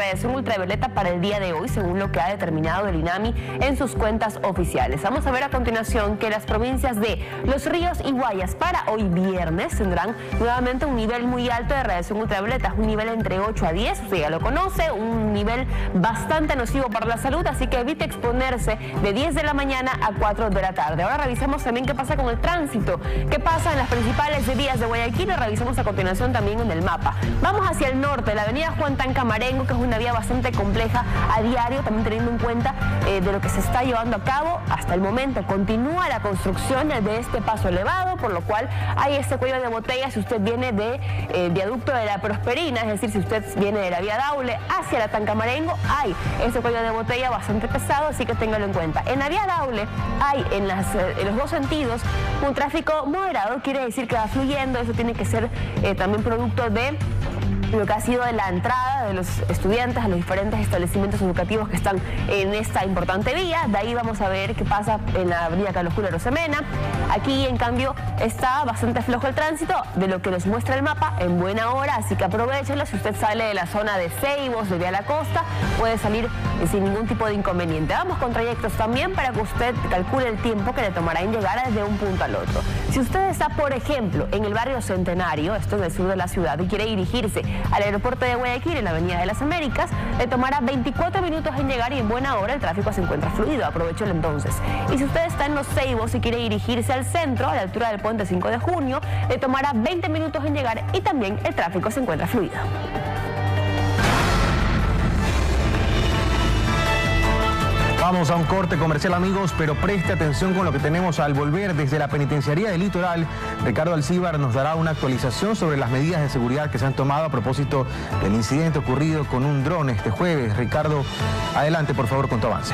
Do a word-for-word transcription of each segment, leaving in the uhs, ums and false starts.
radiación ultravioleta para el día de hoy, según lo que ha determinado el INAMI en sus cuentas oficiales. Vamos a ver a continuación que las provincias de Los Ríos y Guayas para hoy viernes tendrán nuevamente un nivel muy alto de radiación ultravioleta, un nivel entre ocho a diez, usted ya lo conoce, un nivel bastante nocivo para la salud, así que evite exponerse de diez de la mañana a cuatro de la tarde. Ahora revisemos también qué pasa con el tránsito, qué pasa en las principales vías de Guayaquil, y revisemos a continuación también en el mapa. Vamos hacia el norte, la avenida Juan Tancamarengo, que es una vía bastante compleja a diario, también teniendo en cuenta eh, de lo que se está llevando a cabo hasta el momento. Continúa la construcción de este paso elevado, por lo cual hay este cuello de botella si usted viene de eh, viaducto de la Prosperina, es decir, si usted viene de la vía Daule hacia la Tancamarengo, hay ese cuello de botella bastante pesado, así que téngalo en cuenta. En la vía Daule hay en, las, en los dos sentidos un tráfico moderado, quiere decir que va fluyendo, eso tiene que ser eh, también producto de lo que ha sido de la entrada de los estudiantes a los diferentes establecimientos educativos que están en esta importante vía. De ahí vamos a ver qué pasa en la avenida Carlos Julio Arosemena. Aquí, en cambio, está bastante flojo el tránsito, de lo que nos muestra el mapa, en buena hora, así que aprovechenlo. Si usted sale de la zona de Ceibos, de Vía La Costa, puede salir sin ningún tipo de inconveniente. Vamos con trayectos también para que usted calcule el tiempo que le tomará en llegar desde un punto al otro. Si usted está, por ejemplo, en el barrio Centenario, esto en el sur de la ciudad, y quiere dirigirse al aeropuerto de Guayaquil, en la avenida de las Américas, le tomará veinticuatro minutos en llegar y en buena hora el tráfico se encuentra fluido, aprovechelo entonces. Y si usted está en Los Ceibos y quiere dirigirse al centro, a la altura del puente cinco de junio, le tomará veinte minutos en llegar y también el tráfico se encuentra fluido. Vamos a un corte comercial, amigos, pero preste atención con lo que tenemos al volver. Desde la Penitenciaría del Litoral, Ricardo Alcíbar nos dará una actualización sobre las medidas de seguridad que se han tomado a propósito del incidente ocurrido con un dron este jueves. Ricardo, adelante, por favor, con tu avance.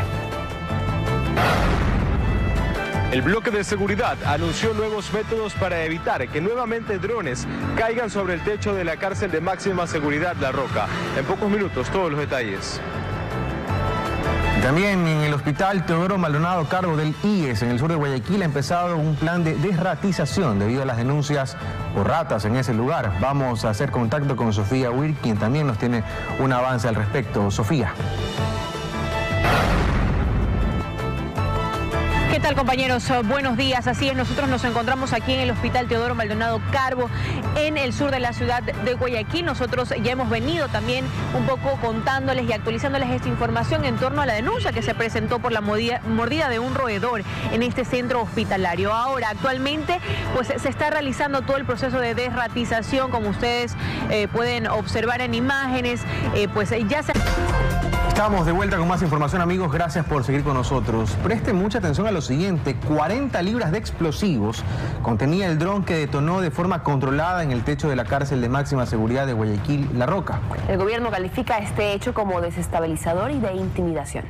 El bloque de seguridad anunció nuevos métodos para evitar que nuevamente drones caigan sobre el techo de la cárcel de máxima seguridad La Roca. En pocos minutos, todos los detalles. También en el hospital Teodoro Maldonado, cargo del I E S en el sur de Guayaquil, ha empezado un plan de desratización debido a las denuncias por ratas en ese lugar. Vamos a hacer contacto con Sofía Huir, quien también nos tiene un avance al respecto. Sofía. ¿Qué tal, compañeros? Buenos días. Así es, nosotros nos encontramos aquí en el Hospital Teodoro Maldonado Carbo, en el sur de la ciudad de Guayaquil. Nosotros ya hemos venido también un poco contándoles y actualizándoles esta información en torno a la denuncia que se presentó por la mordida, mordida de un roedor en este centro hospitalario. Ahora, actualmente, pues se está realizando todo el proceso de desratización, como ustedes eh, pueden observar en imágenes, eh, pues ya se... Estamos de vuelta con más información, amigos. Gracias por seguir con nosotros. Presten mucha atención a lo siguiente. cuarenta libras de explosivos contenía el dron que detonó de forma controlada en el techo de la cárcel de máxima seguridad de Guayaquil, La Roca. El gobierno califica este hecho como desestabilizador y de intimidación.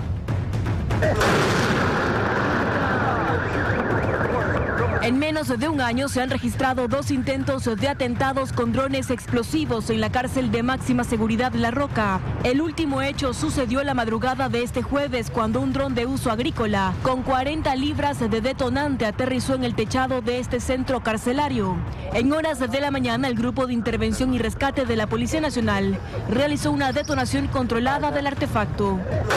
En menos de un año se han registrado dos intentos de atentados con drones explosivos en la cárcel de máxima seguridad La Roca. El último hecho sucedió la madrugada de este jueves, cuando un dron de uso agrícola con cuarenta libras de detonante aterrizó en el techado de este centro carcelario. En horas de la mañana, el Grupo de Intervención y Rescate de la Policía Nacional realizó una detonación controlada del artefacto.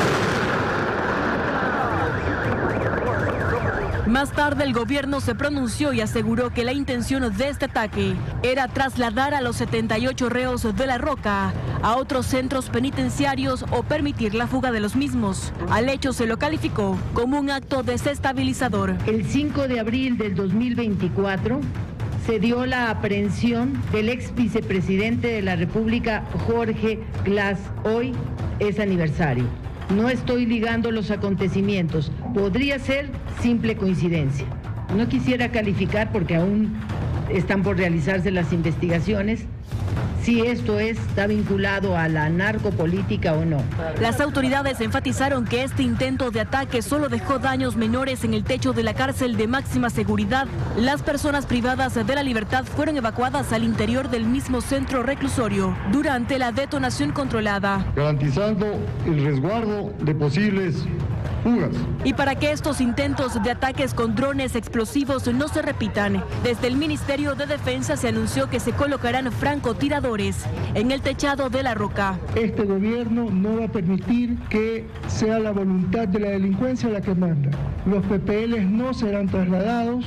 Más tarde, el gobierno se pronunció y aseguró que la intención de este ataque era trasladar a los setenta y ocho reos de La Roca a otros centros penitenciarios o permitir la fuga de los mismos. Al hecho se lo calificó como un acto desestabilizador. El cinco de abril del dos mil veinticuatro se dio la aprehensión del ex vicepresidente de la República, Jorge Glass. Hoy es aniversario. No estoy ligando los acontecimientos. Podría ser simple coincidencia. No quisiera calificar, porque aún están por realizarse las investigaciones, si esto es, está vinculado a la narcopolítica o no. Las autoridades enfatizaron que este intento de ataque solo dejó daños menores en el techo de la cárcel de máxima seguridad. Las personas privadas de la libertad fueron evacuadas al interior del mismo centro reclusorio durante la detonación controlada, garantizando el resguardo de posibles fugas. Y para que estos intentos de ataques con drones explosivos no se repitan, desde el Ministerio de Defensa se anunció que se colocarán francotiradores en el techado de La Roca. Este gobierno no va a permitir que sea la voluntad de la delincuencia la que manda. Los P P Ls no serán trasladados.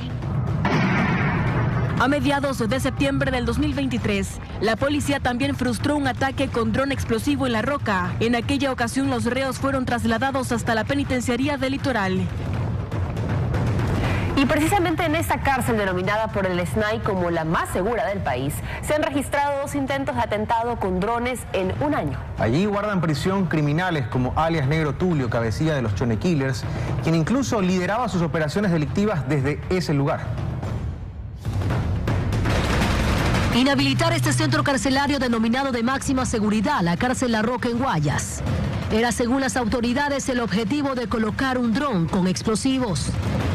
A mediados de septiembre del dos mil veintitrés, la policía también frustró un ataque con dron explosivo en La Roca. En aquella ocasión, los reos fueron trasladados hasta la penitenciaría del Litoral. Y precisamente en esta cárcel denominada por el S N A I como la más segura del país, se han registrado dos intentos de atentado con drones en un año. Allí guardan prisión criminales como alias Negro Tulio, cabecilla de los Chone Killers, quien incluso lideraba sus operaciones delictivas desde ese lugar. Inhabilitar este centro carcelario denominado de máxima seguridad, la cárcel La Roca en Guayas, era según las autoridades el objetivo de colocar un dron con explosivos.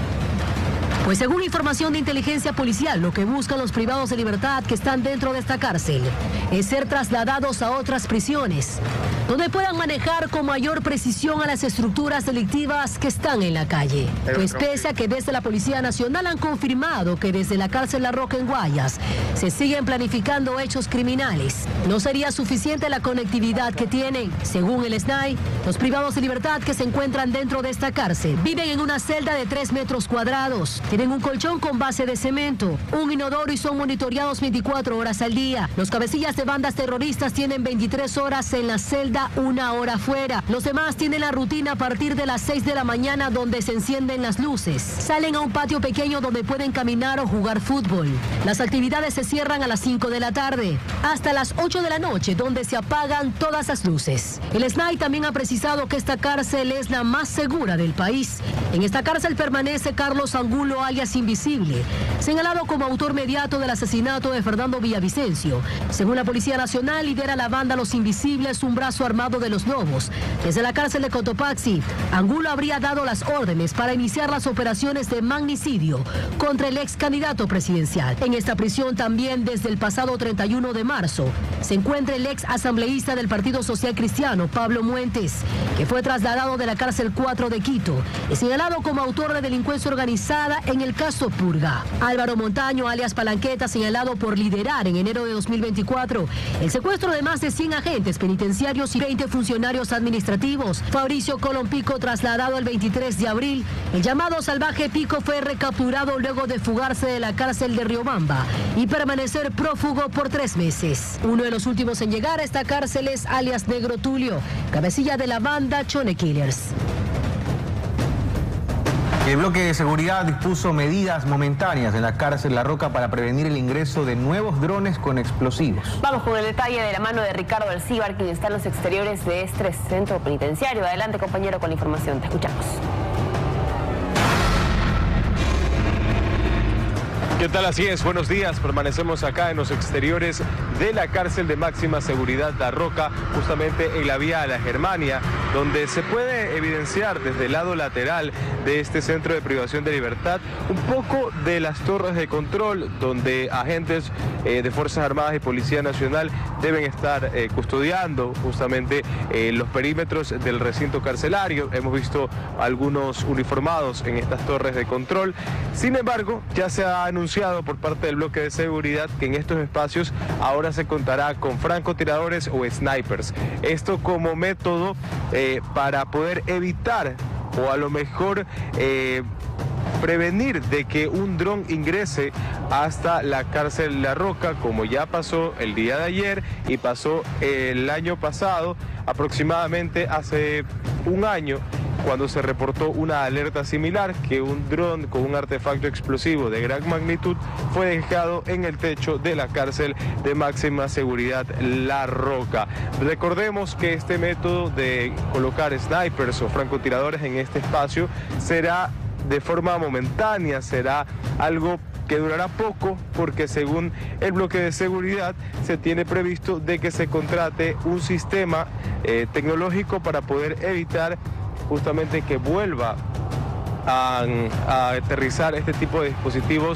Pues según información de inteligencia policial, lo que buscan los privados de libertad que están dentro de esta cárcel es ser trasladados a otras prisiones, donde puedan manejar con mayor precisión a las estructuras delictivas que están en la calle. Pues pese a que desde la Policía Nacional han confirmado que desde la cárcel La Roca en Guayas se siguen planificando hechos criminales, no sería suficiente la conectividad que tienen. Según el S N A I, los privados de libertad que se encuentran dentro de esta cárcel viven en una celda de tres metros cuadrados. Tienen un colchón con base de cemento, un inodoro y son monitoreados veinticuatro horas al día. Los cabecillas de bandas terroristas tienen veintitrés horas en la celda, una hora fuera. Los demás tienen la rutina a partir de las seis de la mañana, donde se encienden las luces. Salen a un patio pequeño donde pueden caminar o jugar fútbol. Las actividades se cierran a las cinco de la tarde, hasta las ocho de la noche, donde se apagan todas las luces. El S N A I también ha precisado que esta cárcel es la más segura del país. En esta cárcel permanece Carlos Angulo, alias Invisible, señalado como autor mediato del asesinato de Fernando Villavicencio. Según la Policía Nacional, lidera la banda Los Invisibles, un brazo armado de los Lobos. Desde la cárcel de Cotopaxi, Angulo habría dado las órdenes para iniciar las operaciones de magnicidio contra el ex candidato presidencial. En esta prisión también, desde el pasado treinta y uno de marzo, se encuentra el ex asambleísta del Partido Social Cristiano, Pablo Muentes, que fue trasladado de la cárcel cuatro de Quito y señalado como autor de delincuencia organizada en el caso Purga. Álvaro Montaño, alias Palanqueta, señalado por liderar en enero de dos mil veinticuatro el secuestro de más de cien agentes penitenciarios y veinte funcionarios administrativos. Fabricio Colón Pico, trasladado el veintitrés de abril. El llamado salvaje Pico fue recapturado luego de fugarse de la cárcel de Riobamba y permanecer prófugo por tres meses. Uno de los últimos en llegar a esta cárcel es alias Negro Tulio, cabecilla de la banda Chone Killers. El bloque de seguridad dispuso medidas momentáneas en la cárcel La Roca para prevenir el ingreso de nuevos drones con explosivos. Vamos con el detalle de la mano de Ricardo Alcíbar, quien está en los exteriores de este centro penitenciario. Adelante, compañero, con la información. Te escuchamos. ¿Qué tal? Así es, buenos días. Permanecemos acá en los exteriores de la cárcel de máxima seguridad La Roca, justamente en la vía a la Germania, donde se puede evidenciar desde el lado lateral de este centro de privación de libertad un poco de las torres de control, donde agentes eh, de Fuerzas Armadas y Policía Nacional deben estar eh, custodiando justamente eh, los perímetros del recinto carcelario. Hemos visto algunos uniformados en estas torres de control. Sin embargo, ya se ha anunciado por parte del bloque de seguridad que en estos espacios ahora se contará con francotiradores o snipers. Esto como método eh, para poder evitar o a lo mejor eh, prevenir de que un dron ingrese hasta la cárcel La Roca, como ya pasó el día de ayer y pasó el año pasado, aproximadamente hace un año, cuando se reportó una alerta similar, que un dron con un artefacto explosivo de gran magnitud fue dejado en el techo de la cárcel de máxima seguridad La Roca. Recordemos que este método de colocar snipers o francotiradores en este espacio será de forma momentánea, será algo que durará poco, porque según el bloque de seguridad se tiene previsto de que se contrate un sistema eh, tecnológico para poder evitar justamente que vuelva a, a aterrizar este tipo de dispositivos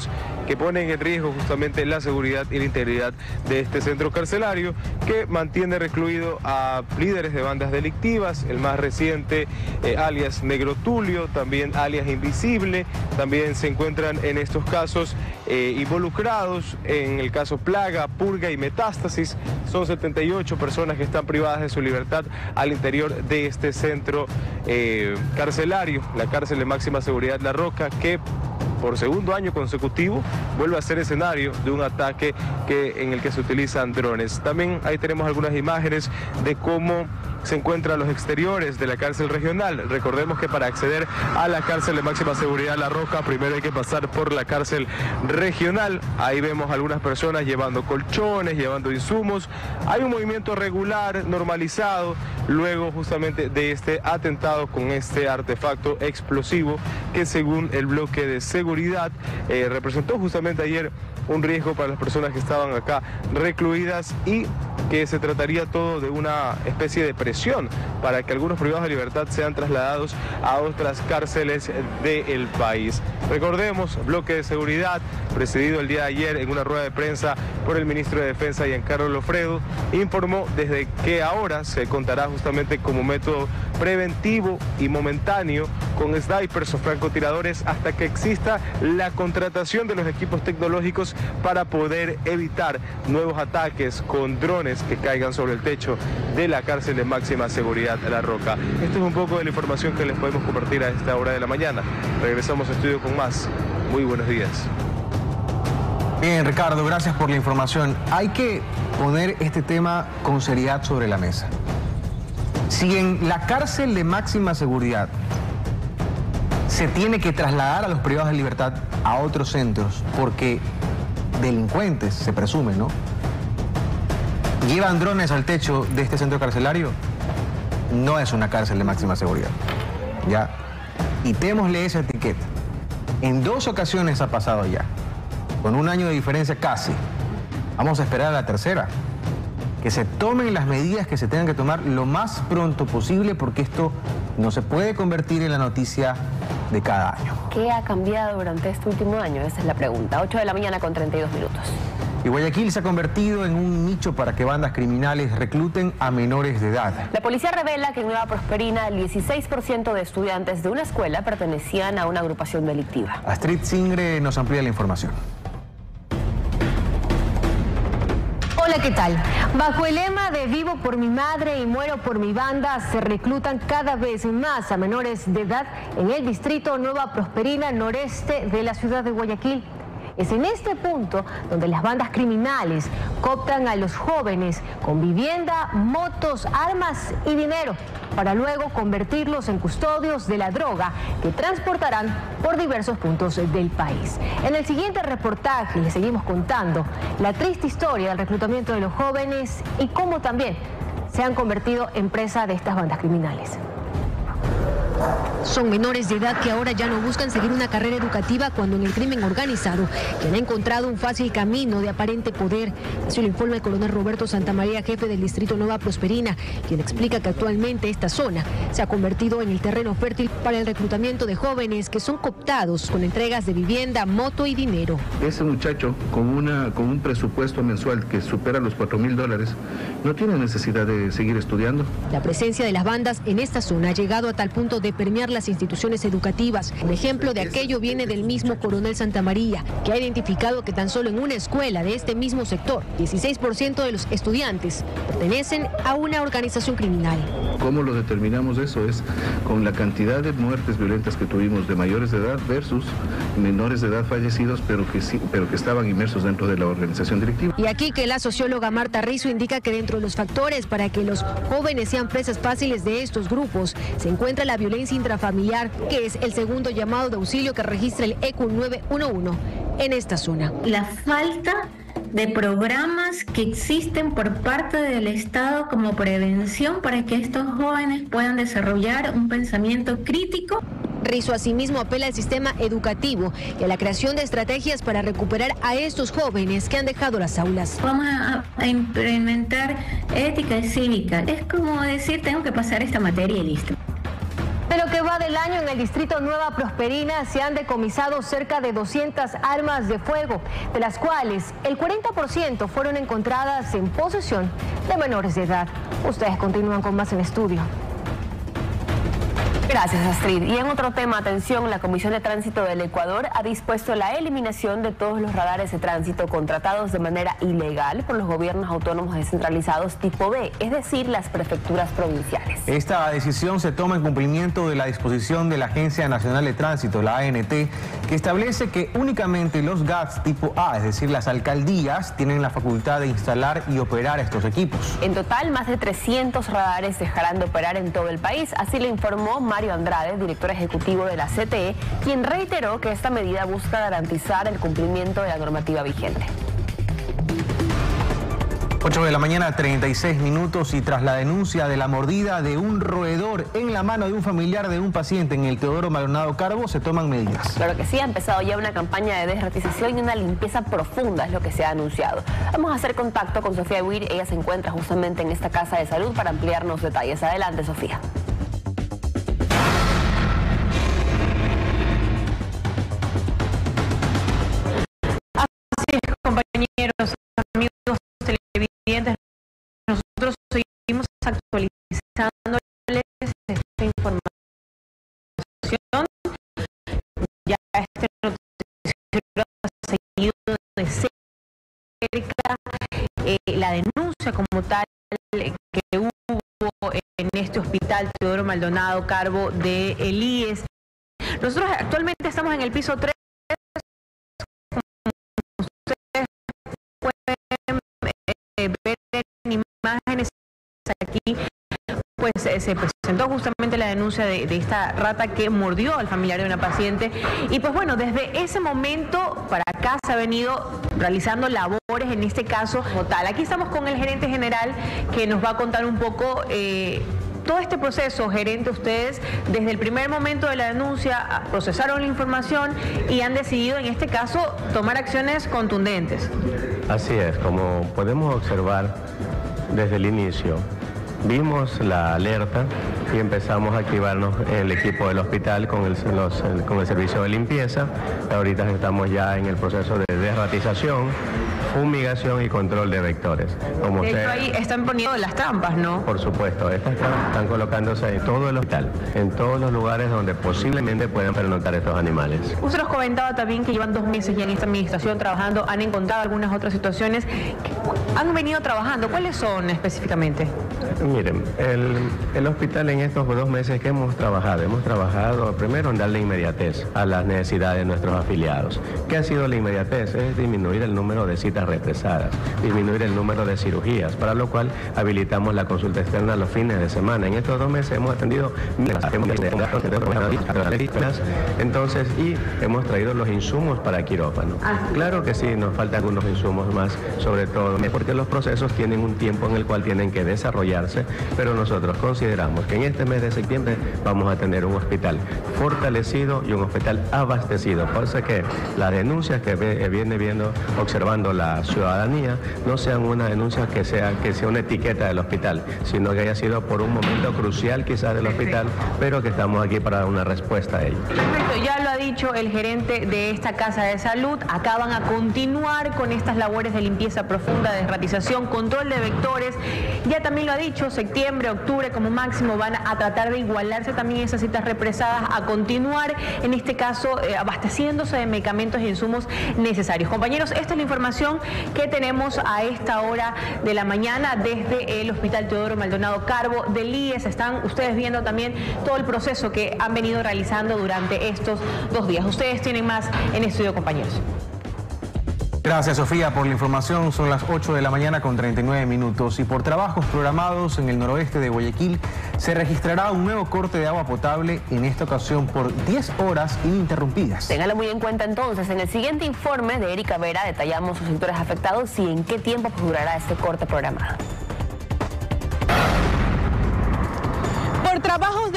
que ponen en riesgo justamente la seguridad y la integridad de este centro carcelario, que mantiene recluido a líderes de bandas delictivas, el más reciente eh, alias Negro Tulio, también alias Invisible, también se encuentran en estos casos eh, involucrados en el caso Plaga, Purga y Metástasis. Son setenta y ocho personas que están privadas de su libertad al interior de este centro eh, carcelario, la cárcel de máxima seguridad La Roca, que por segundo año consecutivo vuelve a ser escenario de un ataque que, en el que se utilizan drones. También ahí tenemos algunas imágenes de cómo se encuentran los exteriores de la cárcel regional. Recordemos que para acceder a la cárcel de máxima seguridad La Roca, primero hay que pasar por la cárcel regional. Ahí vemos algunas personas llevando colchones, llevando insumos. Hay un movimiento regular, normalizado, luego justamente de este atentado con este artefacto explosivo que, según el bloque de seguridad, eh, representó justamente ayer un riesgo para las personas que estaban acá recluidas, y que se trataría todo de una especie de presión para que algunos privados de libertad sean trasladados a otras cárceles del país. Recordemos, bloque de seguridad presidido el día de ayer en una rueda de prensa por el ministro de Defensa, Giancarlo Lofredo, informó desde que ahora se contará justamente como método preventivo y momentáneo con snipers o francotiradores hasta que exista la contratación de los equipos tecnológicos para poder evitar nuevos ataques con drones que caigan sobre el techo de la cárcel de máxima seguridad La Roca. Esto es un poco de la información que les podemos compartir a esta hora de la mañana. Regresamos a estudio con más. Muy buenos días. Bien, Ricardo, gracias por la información. Hay que poner este tema con seriedad sobre la mesa. Si en la cárcel de máxima seguridad se tiene que trasladar a los privados de libertad a otros centros porque delincuentes, se presume, ¿no?, llevan drones al techo de este centro carcelario, no es una cárcel de máxima seguridad. Ya, quitémosle esa etiqueta. En dos ocasiones ha pasado ya, con un año de diferencia casi. Vamos a esperar a la tercera. Que se tomen las medidas que se tengan que tomar lo más pronto posible, porque esto no se puede convertir en la noticia de cada año. ¿Qué ha cambiado durante este último año? Esa es la pregunta. ocho de la mañana con treinta y dos minutos. Y Guayaquil se ha convertido en un nicho para que bandas criminales recluten a menores de edad. La policía revela que en Nueva Prosperina el dieciséis por ciento de estudiantes de una escuela pertenecían a una agrupación delictiva. Astrid Singre nos amplía la información. Hola, ¿qué tal? Bajo el lema de Vivo por mi madre y muero por mi banda, se reclutan cada vez más a menores de edad en el distrito Nueva Prosperina, noreste de la ciudad de Guayaquil. Es en este punto donde las bandas criminales cooptan a los jóvenes con vivienda, motos, armas y dinero, para luego convertirlos en custodios de la droga que transportarán por diversos puntos del país. En el siguiente reportaje les seguimos contando la triste historia del reclutamiento de los jóvenes y cómo también se han convertido en presa de estas bandas criminales. Son menores de edad que ahora ya no buscan seguir una carrera educativa cuando en el crimen organizado, que han encontrado un fácil camino de aparente poder. Así lo informa el coronel Roberto Santamaría, jefe del distrito Nueva Prosperina, quien explica que actualmente esta zona se ha convertido en el terreno fértil para el reclutamiento de jóvenes que son cooptados con entregas de vivienda, moto y dinero. Ese muchacho con, una, con un presupuesto mensual que supera los cuatro mil dólares no tiene necesidad de seguir estudiando. La presencia de las bandas en esta zona ha llegado a tal punto de permear las instituciones educativas. Un ejemplo de aquello viene del mismo coronel Santamaría, que ha identificado que tan solo en una escuela de este mismo sector, dieciséis por ciento de los estudiantes pertenecen a una organización criminal. ¿Cómo lo determinamos eso? Es con la cantidad de muertes violentas que tuvimos de mayores de edad versus menores de edad fallecidos, pero que, sí, pero que estaban inmersos dentro de la organización delictiva. Y aquí que la socióloga Marta Rizo indica que dentro de los factores para que los jóvenes sean presas fáciles de estos grupos se encuentra la violencia intrafamiliar, que es el segundo llamado de auxilio que registra el E Q nueve uno uno en esta zona. La falta de programas que existen por parte del Estado como prevención para que estos jóvenes puedan desarrollar un pensamiento crítico. Rizo asimismo apela al sistema educativo y a la creación de estrategias para recuperar a estos jóvenes que han dejado las aulas. Vamos a, a implementar ética cívica. Es como decir, tengo que pasar esta materia y listo. Pero qué va del año en el distrito Nueva Prosperina se han decomisado cerca de doscientas armas de fuego, de las cuales el cuarenta por ciento fueron encontradas en posesión de menores de edad. Ustedes continúan con más en estudio. Gracias, Astrid. Y en otro tema, atención, la Comisión de Tránsito del Ecuador ha dispuesto la eliminación de todos los radares de tránsito contratados de manera ilegal por los gobiernos autónomos descentralizados tipo B, es decir, las prefecturas provinciales. Esta decisión se toma en cumplimiento de la disposición de la Agencia Nacional de Tránsito, la A N T, que establece que únicamente los G A Ts tipo A, es decir, las alcaldías, tienen la facultad de instalar y operar estos equipos. En total, más de trescientos radares dejarán de operar en todo el país, así le informó Mario Andrade, director ejecutivo de la C T E, quien reiteró que esta medida busca garantizar el cumplimiento de la normativa vigente. ocho de la mañana, treinta y seis minutos, y tras la denuncia de la mordida de un roedor en la mano de un familiar de un paciente en el Teodoro Maldonado Carbo, se toman medidas. Claro que sí, ha empezado ya una campaña de desratización y una limpieza profunda, es lo que se ha anunciado. Vamos a hacer contacto con Sofía Huir, ella se encuentra justamente en esta casa de salud para ampliarnos detalles. Adelante, Sofía. Compañeros, amigos televidentes, nosotros seguimos actualizándoles esta información. Ya este noticiero ha seguido de cerca eh, la denuncia como tal que hubo en este hospital Teodoro Maldonado Carbo de el I E S. Nosotros actualmente estamos en el piso tres. Ver en imágenes aquí, pues eh, se presentó justamente la denuncia de, de esta rata que mordió al familiar de una paciente, y pues bueno, desde ese momento para acá se ha venido realizando labores en este caso total. Aquí estamos con el gerente general que nos va a contar un poco eh, todo este proceso. Gerente, ustedes desde el primer momento de la denuncia procesaron la información y han decidido en este caso tomar acciones contundentes. Así es, como podemos observar desde el inicio, vimos la alerta y empezamos a activarnos el equipo del hospital con el, los, el, con el servicio de limpieza. Ahorita estamos ya en el proceso de desratización, fumigación y control de vectores. Como de usted, hecho, ahí están poniendo las trampas, ¿no? Por supuesto, estas trampas están colocándose en todo el hospital, en todos los lugares donde posiblemente puedan pernoctar estos animales. Usted nos comentaba también que llevan dos meses ya en esta administración trabajando, han encontrado algunas otras situaciones que han venido trabajando. ¿Cuáles son específicamente? Miren, el, el hospital en estos dos meses que hemos trabajado, hemos trabajado primero en darle inmediatez a las necesidades de nuestros afiliados. ¿Qué ha sido la inmediatez? Es disminuir el número de citas represadas, disminuir el número de cirugías, para lo cual habilitamos la consulta externa los fines de semana. En estos dos meses hemos atendido entonces y hemos traído los insumos para quirófano. Claro que sí, nos faltan algunos insumos más, sobre todo porque los procesos tienen un tiempo en el cual tienen que desarrollarse, pero nosotros consideramos que en este mes de septiembre vamos a tener un hospital fortalecido y un hospital abastecido. Por eso que las denuncias que ve, viene viendo, observando la ciudadanía, no sean una denuncia que sea, que sea una etiqueta del hospital, sino que haya sido por un momento crucial quizás del hospital, pero que estamos aquí para dar una respuesta a ello. Perfecto, ya lo ha dicho el gerente de esta casa de salud, acaban a continuar con estas labores de limpieza profunda, de desratización, control de vectores. Ya también lo ha dicho, septiembre, octubre como máximo van a tratar de igualarse también esas citas represadas, a continuar en este caso eh, abasteciéndose de medicamentos e insumos necesarios. Compañeros, esta es la información que tenemos a esta hora de la mañana desde el Hospital Teodoro Maldonado Carbo del I E S. Están ustedes viendo también todo el proceso que han venido realizando durante estos dos días. Ustedes tienen más en estudio, compañeros. Gracias, Sofía, por la información. Son las ocho de la mañana con treinta y nueve minutos, y por trabajos programados en el noroeste de Guayaquil se registrará un nuevo corte de agua potable, en esta ocasión por diez horas ininterrumpidas. Téngalo muy en cuenta entonces. En el siguiente informe de Erika Vera detallamos los sectores afectados y en qué tiempo durará este corte programado. Por trabajos de readecuación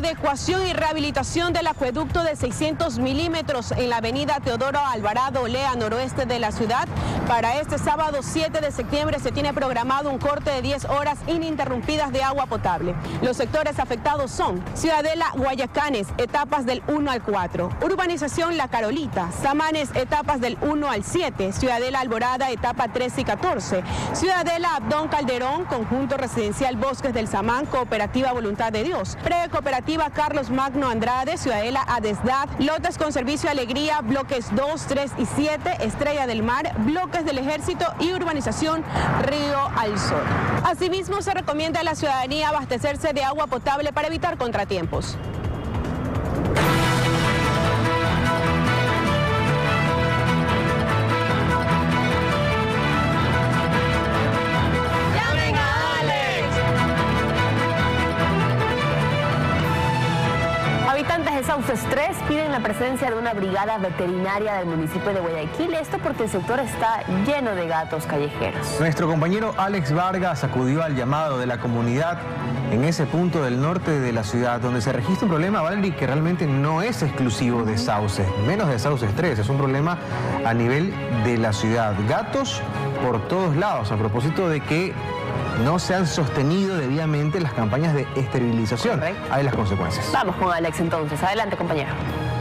adecuación y rehabilitación del acueducto de seiscientos milímetros en la avenida Teodoro Alvarado Olea, noroeste de la ciudad. Para este sábado siete de septiembre se tiene programado un corte de diez horas ininterrumpidas de agua potable. Los sectores afectados son Ciudadela Guayacanes, etapas del uno al cuatro, Urbanización La Carolita, Samanes, etapas del uno al siete, Ciudadela Alborada, etapa trece y catorce, Ciudadela Abdón Calderón, conjunto residencial Bosques del Samán, Cooperativa Voluntad de Dios, Precooperativa Carlos Magno Andrade, Ciudadela Adesdad, lotes con servicio Alegría, bloques dos, tres y siete, Estrella del Mar, bloques del Ejército y urbanización Río al Sol. Asimismo, se recomienda a la ciudadanía abastecerse de agua potable para evitar contratiempos. Habitantes de Sauces tres piden la presencia de una brigada veterinaria del municipio de Guayaquil, esto porque el sector está lleno de gatos callejeros. Nuestro compañero Alex Vargas acudió al llamado de la comunidad en ese punto del norte de la ciudad, donde se registra un problema, Valerie, que realmente no es exclusivo de Sauces, menos de Sauces tres, es un problema a nivel de la ciudad. Gatos por todos lados, a propósito de que no se han sostenido debidamente las campañas de esterilización. Correcto. Hay las consecuencias. Vamos con Alex entonces. Adelante, compañero.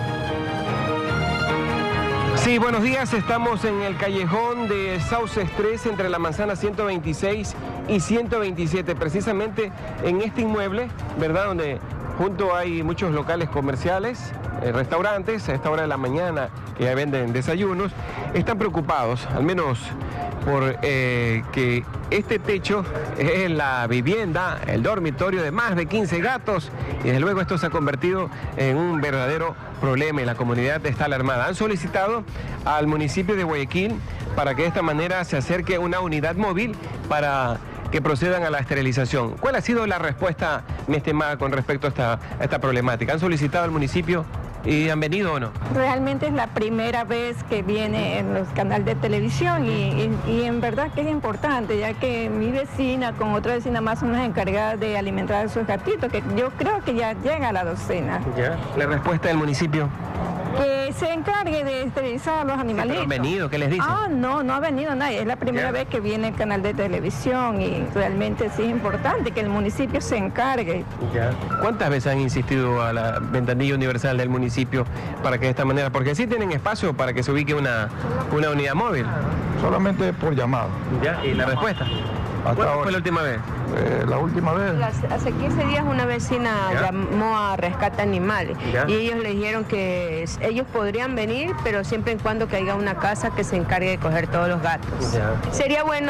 Sí, buenos días. Estamos en el callejón de Sauces tres entre la manzana ciento veintiséis y ciento veintisiete, precisamente en este inmueble, ¿verdad? Donde junto hay muchos locales comerciales, eh, restaurantes, a esta hora de la mañana que ya venden desayunos. Están preocupados, al menos por eh, que este techo es la vivienda, el dormitorio de más de quince gatos, y desde luego esto se ha convertido en un verdadero problema y la comunidad está alarmada. Han solicitado al municipio de Guayaquil para que de esta manera se acerque una unidad móvil para que procedan a la esterilización. ¿Cuál ha sido la respuesta, mi estimada, con respecto a esta, a esta problemática? ¿Han solicitado al municipio y han venido o no? Realmente es la primera vez que viene en los canales de televisión y, y, y en verdad que es importante, ya que mi vecina con otra vecina más son las encargadas de alimentar a sus gatitos, que yo creo que ya llega a la docena. ¿Ya? ¿La respuesta del municipio? Que se encargue de esterilizar a los animalitos. ¿Sí, pero han venido? ¿Qué les dicen? Ah, no, no ha venido nadie. Es la primera ¿Ya? vez que viene el canal de televisión y realmente sí es importante que el municipio se encargue. ¿Ya? ¿Cuántas veces han insistido a la ventanilla universal del municipio para que de esta manera, porque sí tienen espacio para que se ubique una, una unidad móvil? Solamente por llamado. ¿Ya? ¿Y la respuesta? ¿Cuándo fue la última vez? Eh, la última vez. Hace quince días una vecina ¿Ya? llamó a Rescate Animales. ¿Ya? Y ellos le dijeron que ellos podrían venir, pero siempre y cuando que haya una casa que se encargue de coger todos los gatos. ¿Ya? Sería bueno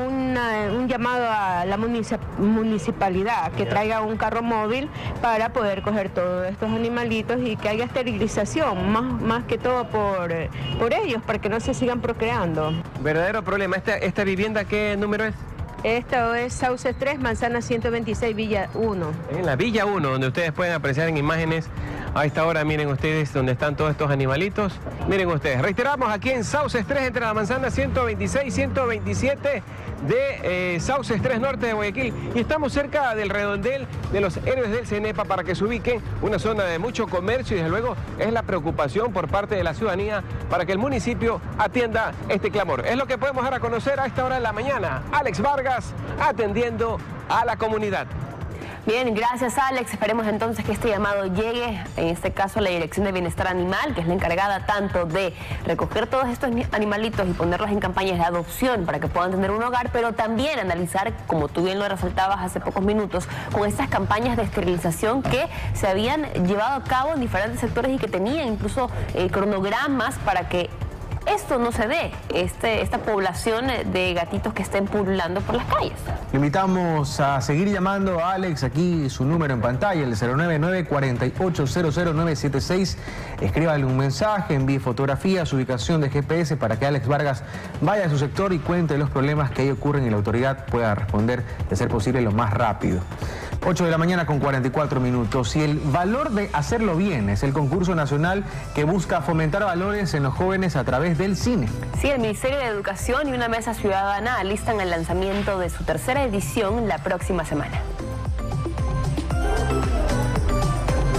una, un llamado a la municipalidad que ¿Ya? traiga un carro móvil para poder coger todos estos animalitos y que haya esterilización, más, más que todo por, por ellos, para que no se sigan procreando. Verdadero problema. ¿Esta, esta vivienda qué número es? Esto es Sauces tres, manzana ciento veintiséis, Villa uno. En la Villa uno, donde ustedes pueden apreciar en imágenes a esta hora, miren ustedes donde están todos estos animalitos. Miren ustedes, reiteramos aquí en Sauces tres, entre la manzana ciento veintiséis y ciento veintisiete de eh, Sauces tres Norte de Guayaquil. Y estamos cerca del redondel de los héroes del CENEPA para que se ubiquen, una zona de mucho comercio y desde luego es la preocupación por parte de la ciudadanía para que el municipio atienda este clamor. Es lo que podemos dar a conocer a esta hora de la mañana. Alex Vargas atendiendo a la comunidad. Bien, gracias Alex. Esperemos entonces que este llamado llegue, en este caso a la Dirección de Bienestar Animal, que es la encargada tanto de recoger todos estos animalitos y ponerlos en campañas de adopción para que puedan tener un hogar, pero también analizar, como tú bien lo resaltabas hace pocos minutos, con estas campañas de esterilización que se habían llevado a cabo en diferentes sectores y que tenían incluso eh, cronogramas para que esto no se dé, este, esta población de gatitos que estén pululando por las calles. Le invitamos a seguir llamando a Alex, aquí su número en pantalla, el cero nueve nueve, cuatro ocho cero cero nueve siete seis. Escríbale un mensaje, envíe fotografía, su ubicación de G P S para que Alex Vargas vaya a su sector y cuente los problemas que ahí ocurren y la autoridad pueda responder, de ser posible, lo más rápido. ocho de la mañana con cuarenta y cuatro minutos. Y el valor de hacerlo bien es el concurso nacional que busca fomentar valores en los jóvenes a través del cine. Sí, el Ministerio de Educación y una mesa ciudadana alistan el lanzamiento de su tercera edición la próxima semana.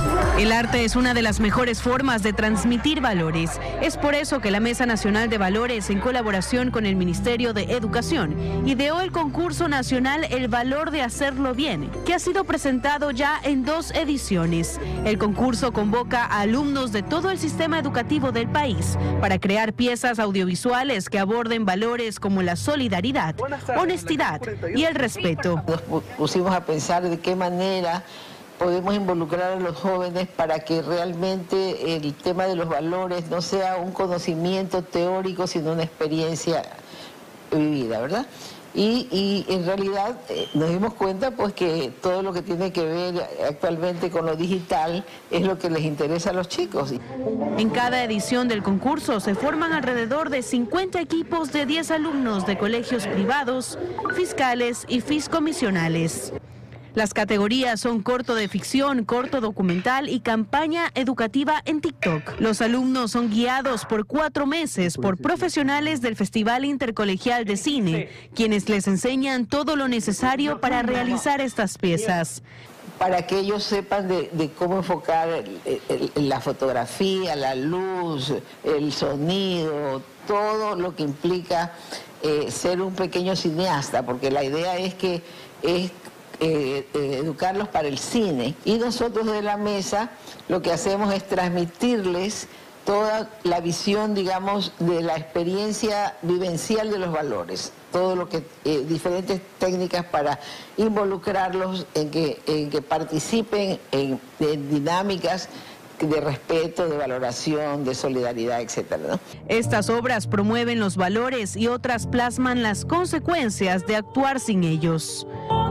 El arte es una de las mejores formas de transmitir valores. Es por eso que la Mesa Nacional de Valores, en colaboración con el Ministerio de Educación, ideó el concurso nacional El Valor de Hacerlo Bien, que ha sido presentado ya en dos ediciones. El concurso convoca a alumnos de todo el sistema educativo del país para crear piezas audiovisuales que aborden valores como la solidaridad, honestidad y el respeto. Nos pusimos a pensar de qué manera podemos involucrar a los jóvenes para que realmente el tema de los valores no sea un conocimiento teórico, sino una experiencia vivida, ¿verdad? Y, y en realidad eh, nos dimos cuenta pues que todo lo que tiene que ver actualmente con lo digital es lo que les interesa a los chicos. En cada edición del concurso se forman alrededor de cincuenta equipos de diez alumnos de colegios privados, fiscales y fiscomisionales. Las categorías son corto de ficción, corto documental y campaña educativa en TikTok. Los alumnos son guiados por cuatro meses por profesionales del Festival Intercolegial de Cine, quienes les enseñan todo lo necesario para realizar estas piezas. Para que ellos sepan de, de cómo enfocar el, el, la fotografía, la luz, el sonido, todo lo que implica eh, ser un pequeño cineasta, porque la idea es que es Eh, eh, educarlos para el cine, y nosotros de la mesa lo que hacemos es transmitirles toda la visión, digamos, de la experiencia vivencial de los valores, todo lo que, eh, diferentes técnicas para involucrarlos en que, en que participen en, en dinámicas de respeto, de valoración, de solidaridad, etcétera, ¿no? Estas obras promueven los valores y otras plasman las consecuencias de actuar sin ellos.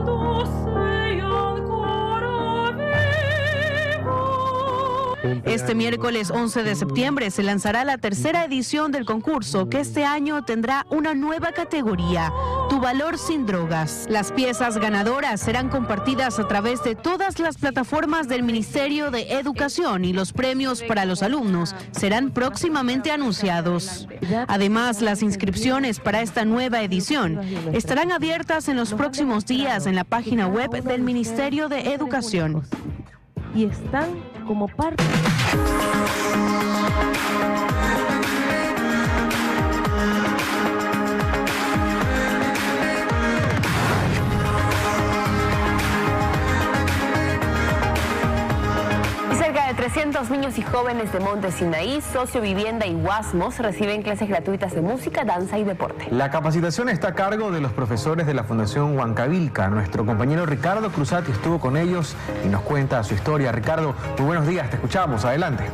Este miércoles once de septiembre se lanzará la tercera edición del concurso, que este año tendrá una nueva categoría, Tu Valor Sin Drogas. Las piezas ganadoras serán compartidas a través de todas las plataformas del Ministerio de Educación y los premios para los alumnos serán próximamente anunciados. Además, las inscripciones para esta nueva edición estarán abiertas en los próximos días en la página web del Ministerio de Educación. Y están como parte. Cerca de trescientos niños y jóvenes de Monte Sinaí, Sociovivienda y Guasmos reciben clases gratuitas de música, danza y deporte. La capacitación está a cargo de los profesores de la Fundación Huancavilca. Nuestro compañero Ricardo Cruzati estuvo con ellos y nos cuenta su historia. Ricardo, muy buenos días, te escuchamos, adelante.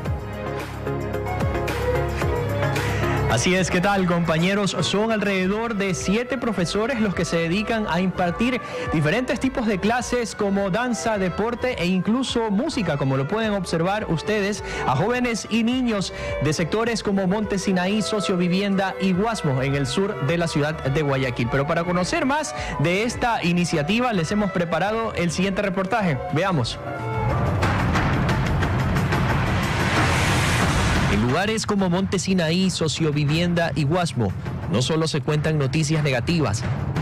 Así es, ¿qué tal, compañeros? Son alrededor de siete profesores los que se dedican a impartir diferentes tipos de clases como danza, deporte e incluso música, como lo pueden observar ustedes, a jóvenes y niños de sectores como Monte Sinaí, Sociovivienda y Guasmo, en el sur de la ciudad de Guayaquil. Pero para conocer más de esta iniciativa les hemos preparado el siguiente reportaje. Veamos. En lugares como Monte Sinaí, Sociovivienda y Guasmo, no solo se cuentan noticias negativas.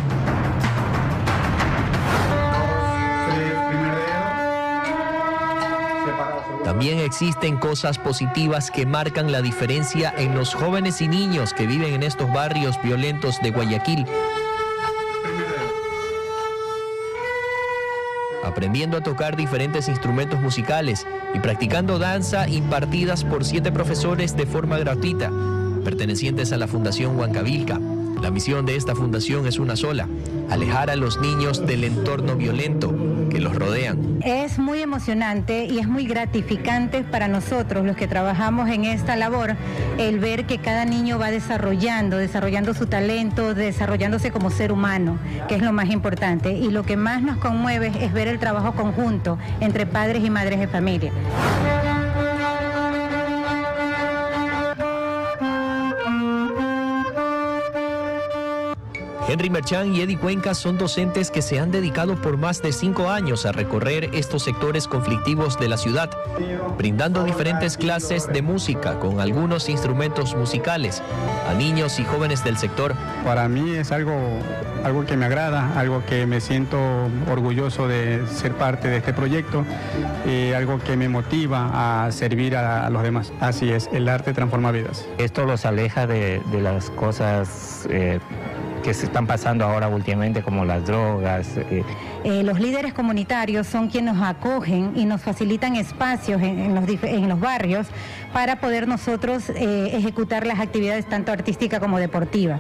También existen cosas positivas que marcan la diferencia en los jóvenes y niños que viven en estos barrios violentos de Guayaquil. Aprendiendo a tocar diferentes instrumentos musicales y practicando danza impartidas por siete profesores de forma gratuita, pertenecientes a la Fundación Huancavilca. La misión de esta fundación es una sola: alejar a los niños del entorno violento que los rodean. Es muy emocionante y es muy gratificante para nosotros, los que trabajamos en esta labor, el ver que cada niño va desarrollando, desarrollando su talento, desarrollándose como ser humano, que es lo más importante. Y lo que más nos conmueve es ver el trabajo conjunto entre padres y madres de familia. Henry Merchán y Eddie Cuenca son docentes que se han dedicado por más de cinco años a recorrer estos sectores conflictivos de la ciudad, brindando diferentes clases de música con algunos instrumentos musicales a niños y jóvenes del sector. Para mí es algo, algo que me agrada, algo que me siento orgulloso de ser parte de este proyecto, y algo que me motiva a servir a, a los demás. Así es, el arte transforma vidas. Esto los aleja de, de las cosas eh, que se están pasando ahora últimamente, como las drogas. Eh. Eh, los líderes comunitarios son quienes nos acogen y nos facilitan espacios en, en, los, en los barrios para poder nosotros eh, ejecutar las actividades tanto artísticas como deportivas.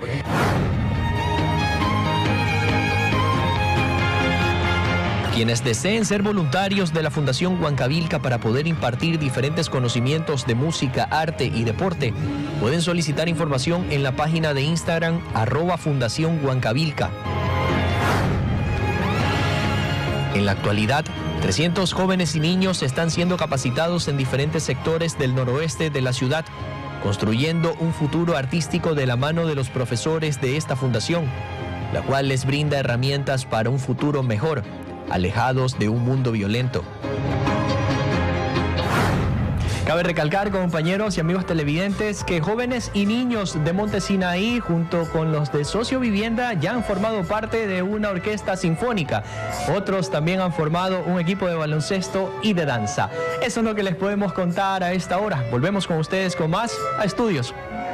Quienes deseen ser voluntarios de la Fundación Huancavilca para poder impartir diferentes conocimientos de música, arte y deporte, pueden solicitar información en la página de Instagram arroba Fundación Huancavilca. En la actualidad, trescientos jóvenes y niños están siendo capacitados en diferentes sectores del noroeste de la ciudad, construyendo un futuro artístico de la mano de los profesores de esta fundación, la cual les brinda herramientas para un futuro mejor, alejados de un mundo violento. Cabe recalcar, compañeros y amigos televidentes, que jóvenes y niños de Monte Sinaí, junto con los de Socio Vivienda, ya han formado parte de una orquesta sinfónica. Otros también han formado un equipo de baloncesto y de danza. Eso es lo que les podemos contar a esta hora. Volvemos con ustedes con más a Estudios.